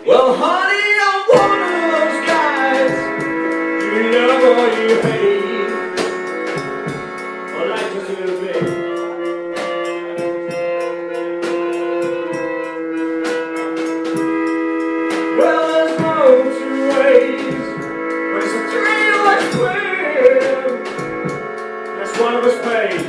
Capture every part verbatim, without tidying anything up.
Well, honey, I'm one of those guys. You love or you hate, or like just a little bit. Well, there's no two ways, but it's a three-way swim. That's one of us pays.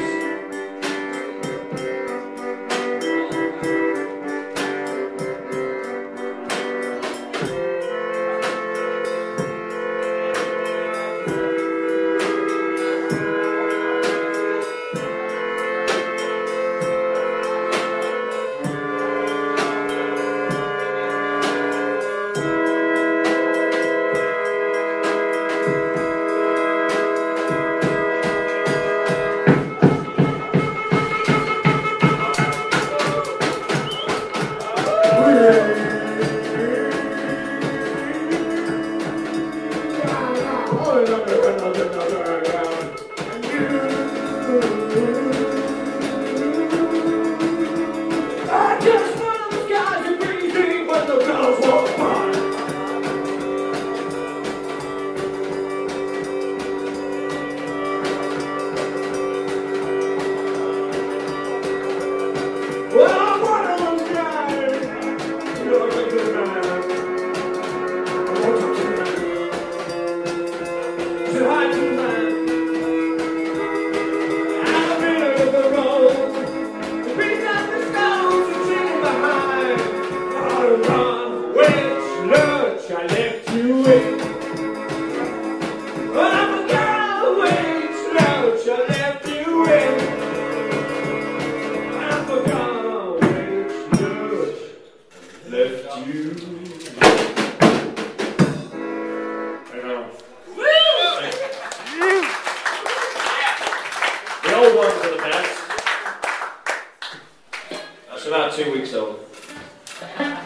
The old ones are the best. That's about two weeks old.